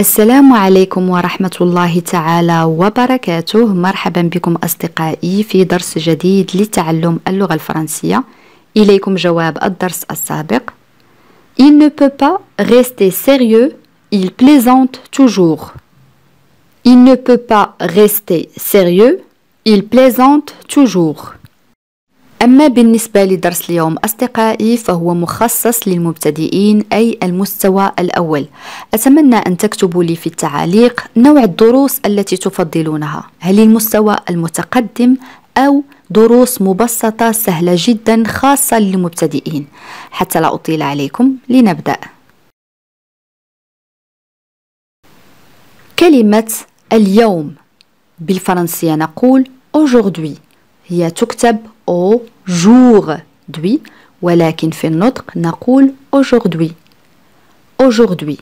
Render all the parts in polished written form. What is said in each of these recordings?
السلام عليكم ورحمة الله تعالى وبركاته. مرحبا بكم أصدقائي في درس جديد لتعلم اللغة الفرنسية. إليكم جواب الدرس السابق. Il ne peut pas rester sérieux, il plaisante toujours. Il ne peut pas rester sérieux, il plaisante toujours. أما بالنسبة لدرس اليوم أصدقائي فهو مخصص للمبتدئين أي المستوى الأول. أتمنى أن تكتبوا لي في التعاليق نوع الدروس التي تفضلونها، هل المستوى المتقدم أو دروس مبسطة سهلة جدا خاصة للمبتدئين. حتى لا أطيل عليكم لنبدأ. كلمة اليوم بالفرنسية نقول aujourd'hui، هي تكتب aujourd'hui ولكن في النطق نقول aujourd'hui. aujourd'hui.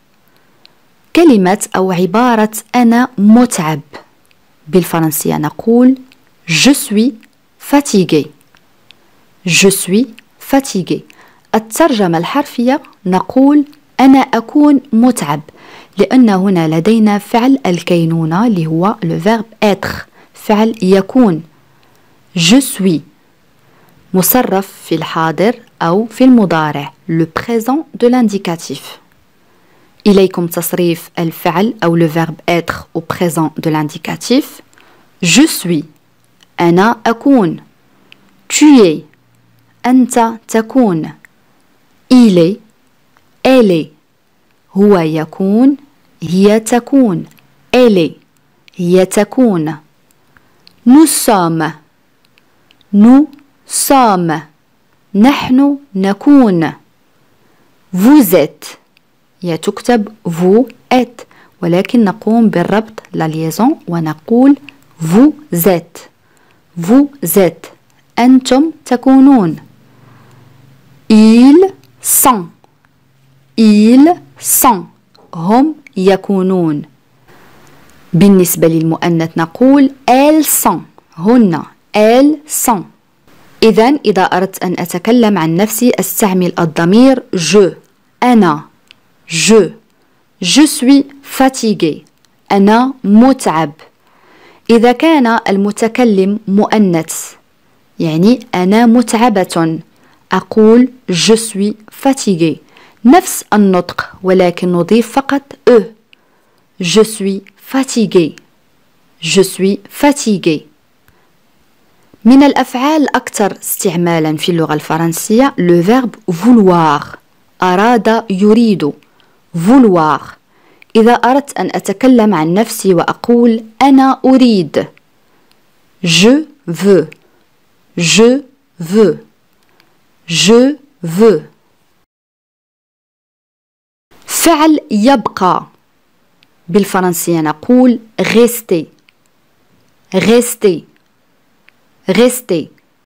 كلمة أو عبارة أنا متعب بالفرنسية نقول je suis fatigué. je suis fatigué. الترجمة الحرفية نقول أنا أكون متعب، لأن هنا لدينا فعل الكينونة اللي هو le verbe être، فعل يكون. je suis مصرف في الحاضر أو في المضارع le présent de l'indicatif. إليكم تصريف الفعل أو le verbe être au présent de l'indicatif. je suis أنا أكون. tu es أنت تكون. il est elle est هو يكون هي تكون. elle est هي تكون. nous sommes nous sommes نحن نكون. vous êtes هي تكتب vous êtes ولكن نقوم بالربط la liaison ونقول vous êtes. vous êtes أنتم تكونون. ils sont ils sont هم يكونون. بالنسبة للمؤنث نقول elles sont هن elles sont. إذا أردت أن أتكلم عن نفسي أستعمل الضمير je أنا. je suis fatigué أنا متعب. إذا كان المتكلم مؤنث يعني أنا متعبة أقول je suis fatigué، نفس النطق ولكن نضيف فقط e. je suis fatigué. je suis fatigué. من الأفعال الأكثر استعمالا في اللغة الفرنسية le verbe vouloir، أراد يريد vouloir. إذا أردت أن أتكلم عن نفسي وأقول أنا أريد je veux. je veux. je veux. فعل يبقى بالفرنسية نقول rester. rester. rester.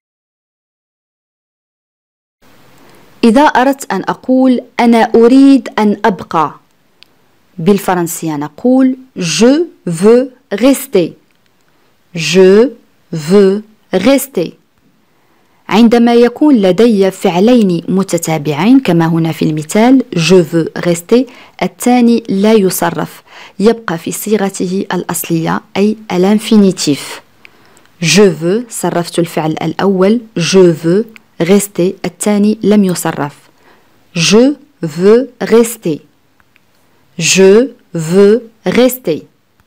إذا أردت أن أقول أنا أريد أن أبقى بالفرنسية نقول je veux rester. je veux rester. عندما يكون لدي فعلين متتابعين كما هنا في المثال je veux rester، الثاني لا يصرف، يبقى في صيغته الأصلية أي الانفينيتيف. je veux صرفت الفعل الأول je veux rester، الثاني لم يصرف je veux rester. je veux rester.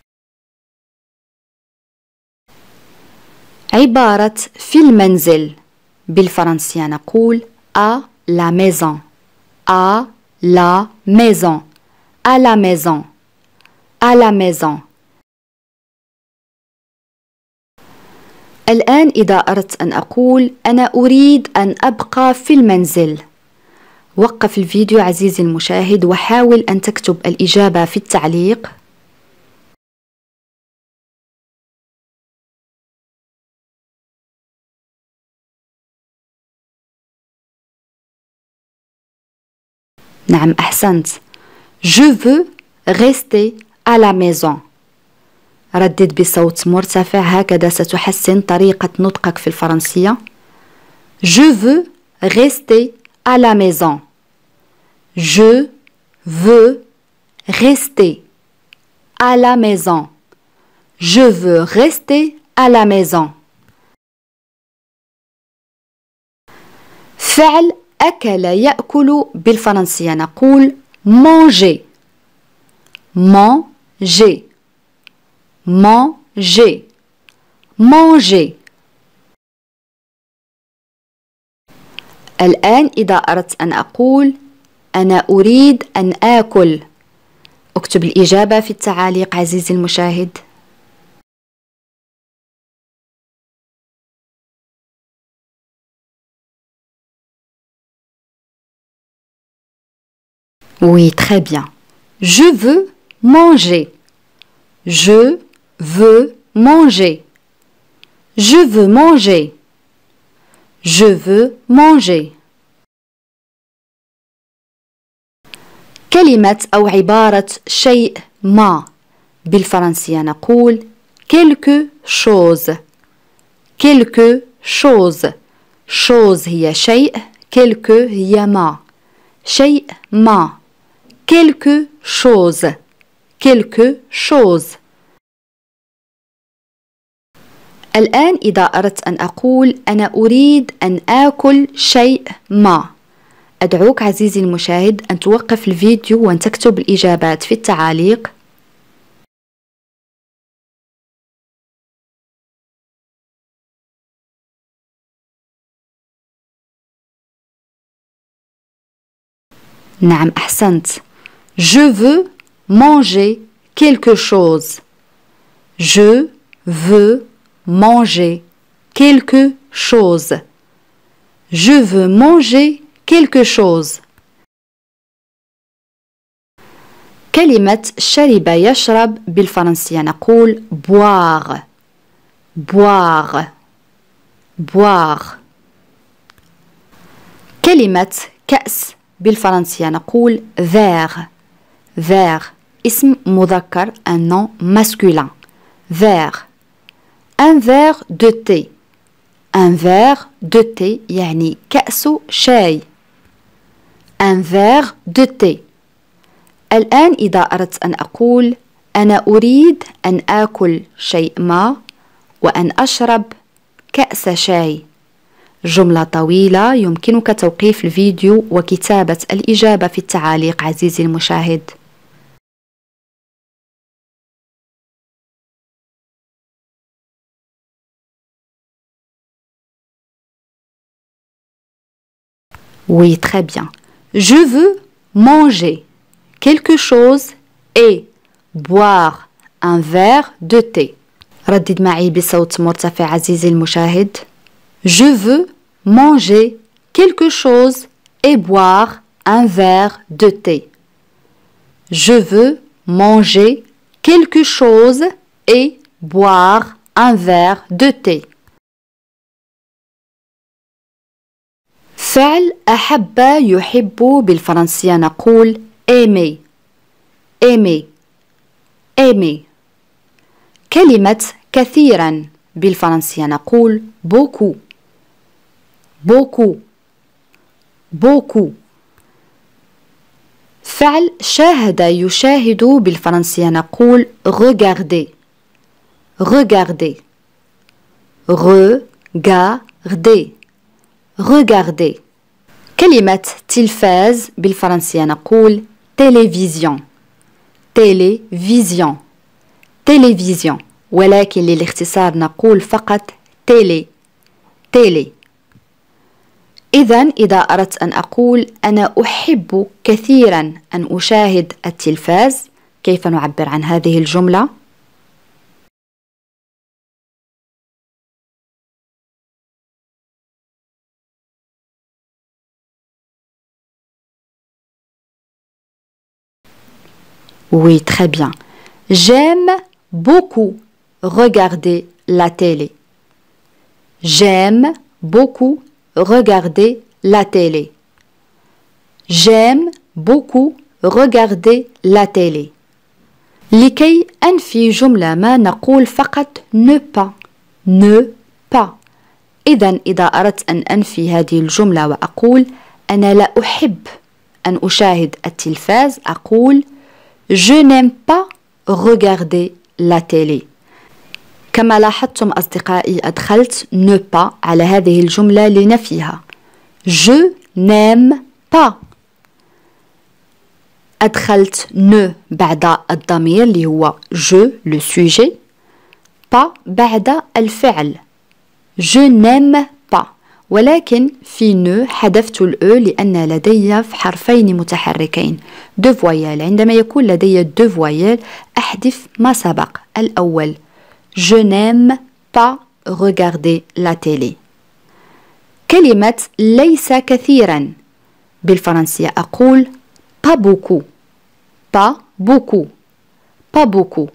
عبارة في المنزل بالفرنسية نقول à la maison. à la maison. à la maison. à la maison. الآن إذا أردت أن أقول أنا أريد أن أبقى في المنزل، وقف الفيديو عزيزي المشاهد وحاول أن تكتب الإجابة في التعليق. نعم أحسنت. je veux rester à la maison. ردد بصوت مرتفع، هكذا ستحسن طريقة نطقك في الفرنسية. je veux rester à la maison. je veux rester. à la maison. Je veux rester à la maison. فعل أكل يأكل بالفرنسية نقول manger. Manger. Manger. Manger. الآن إذا أردت أن أقول أنا أريد أن آكل، اكتب الإجابة في التعاليق عزيزي المشاهد. Oui, très bien. Je veux manger. Je veux manger. Je veux manger. Je veux manger. كلمة أو عبارة شيء ما بالفرنسية نقول quelque chose. quelque chose. chose هي شيء، quelque هي ما. شيء ما. quelque chose. quelque chose. الآن إذا أردت أن أقول أنا أريد أن آكل شيء ما، أدعوك عزيزي المشاهد أن توقف الفيديو وأن تكتب الإجابات في التعاليق. نعم أحسنت. Je veux manger quelque chose. Je veux manger quelque chose. Je veux manger quelque chose. كلمة شرب يشرب بالفرنسية نقول boire. boire. boire. كلمة كأس بالفرنسية نقول verre. verre. اسم مذكر un nom masculin. verre. un verre de thé. un verre de thé يعني كأس شاي. un verre de thé. الآن إذا أردت أن أقول أنا أريد أن آكل شيء ما وأن أشرب كأس شاي، جملة طويلة يمكنك توقيف الفيديو وكتابة الإجابة في التعاليق عزيزي المشاهد. Oui, très bien. Je veux manger quelque chose et boire un verre de thé. ردد معي بصوت مرتفع عزيزي المشاهد. Je veux manger quelque chose et boire un verre de thé. Je veux manger quelque chose et boire un verre de thé. فعل أحب يحب بالفرنسية نقول aimer. aimer. aimer. كلمة كثيرا بالفرنسية نقول beaucoup. beaucoup. beaucoup. فعل شاهد يشاهد بالفرنسية نقول regarder. regarder. regarder. regarder. كلمة تلفاز بالفرنسية نقول télévision. télévision. télévision. ولكن للاختصار نقول فقط télé. télé. إذن إذا أردت أن أقول أنا أحب كثيرا أن أشاهد التلفاز، كيف نعبر عن هذه الجملة؟ Oui, très bien. J'aime beaucoup regarder la télé. J'aime beaucoup regarder la télé. J'aime beaucoup regarder la télé. لكي أنفي جملة ما نقول فقط ne pas. ne pas. إذن إذا أردت أن أنفي هذه الجملة وأقول أنا لا أحب أن أشاهد التلفاز أقول Je n'aime pas regarder la télé. كما لاحظتم أصدقائي أدخلت ne pas على هذه الجملة لنفيها. Je n'aime pas. أدخلت ne بعد الضمير اللي هو je le sujet pas بعد الفعل je n'aime pas، ولكن في ne حذفت الأو لأن لدي حرفين متحركين دو فويال. عندما يكون لدي دو فويال أحذف ما سبق. الأول je n'aime pas regarder la télé. كلمة ليس كثيرا بالفرنسية أقول pas beaucoup. pas beaucoup. pas beaucoup.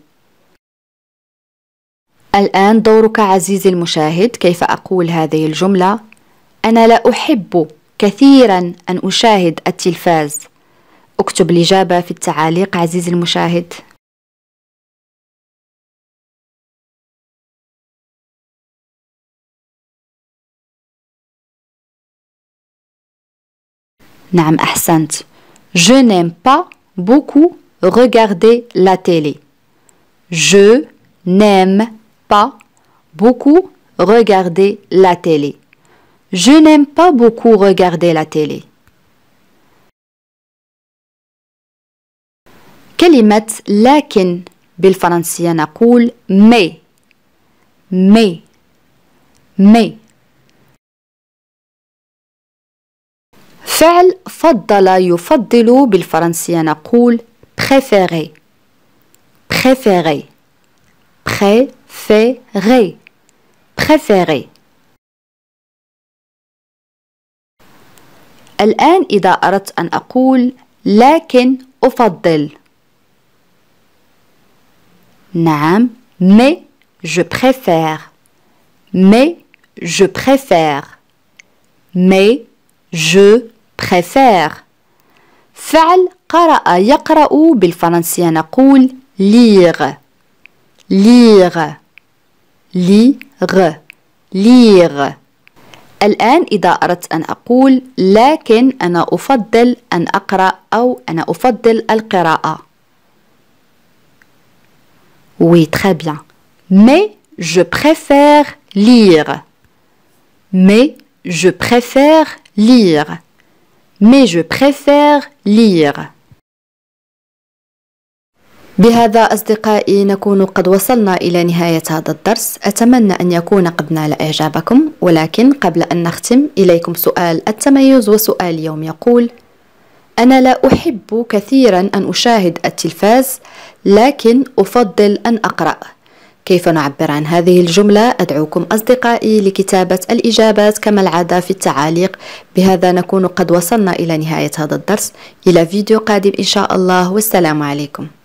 الآن دورك عزيزي المشاهد. كيف أقول هذه الجملة؟ أنا لا أحب كثيرا أن أشاهد التلفاز. اكتب الإجابة في التعاليق عزيزي المشاهد. نعم أحسنت. Je n'aime pas beaucoup regarder la télé. Je n'aime pas beaucoup regarder la télé. Je n'aime pas beaucoup regarder la télé. كلمة لكن بالفرنسية نقول mais. mais. mais. فعل فضل يفضل بالفرنسية نقول préférer. préférer. préférer. préférer. الآن إذا أردت أن أقول لكن أفضل. نعم mais je préfère. mais je préfère. mais je préfère. فعل قرأ يقرأ بالفرنسية نقول lire. lire. lire. lire. الآن إذا أردت أن أقول لكن أنا أفضل أن أقرأ أو أنا أفضل القراءة. Oui, très bien. Mais je préfère lire. mais je préfère lire. mais je préfère lire. بهذا أصدقائي نكون قد وصلنا إلى نهاية هذا الدرس. أتمنى أن يكون قد نال إعجابكم، ولكن قبل أن نختم إليكم سؤال التميز وسؤال اليوم يقول: أنا لا أحب كثيرا أن أشاهد التلفاز لكن أفضل أن أقرأ. كيف نعبر عن هذه الجملة؟ أدعوكم أصدقائي لكتابة الإجابات كما العادة في التعاليق. بهذا نكون قد وصلنا إلى نهاية هذا الدرس. إلى فيديو قادم إن شاء الله، والسلام عليكم.